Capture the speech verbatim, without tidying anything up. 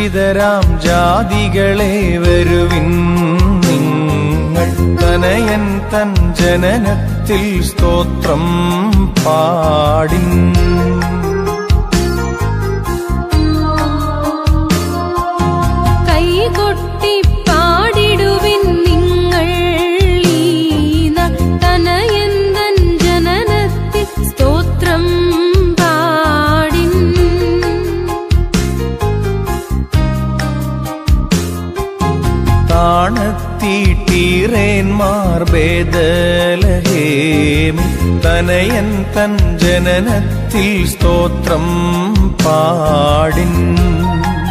രക്ഷിതരാം ജാതികളെ വരുവിൻ നിങ്ങൾ തനയൻ തൻ ജനനത്തിൽ സ്തോത്രം പാടിൻ. കൈകൊട്ടി പാടിടുവിൻ നിങ്ങൾ തനയൻ തൻ ജനനത്തിൽ സ്തോത്രം പാടിൻ. താണത്തീട്ടീറേന്മാർ ബേദലഹേമിൽ തനയൻ തൻ ജനനത്തിൽ സ്തോത്രം പാടിൻ.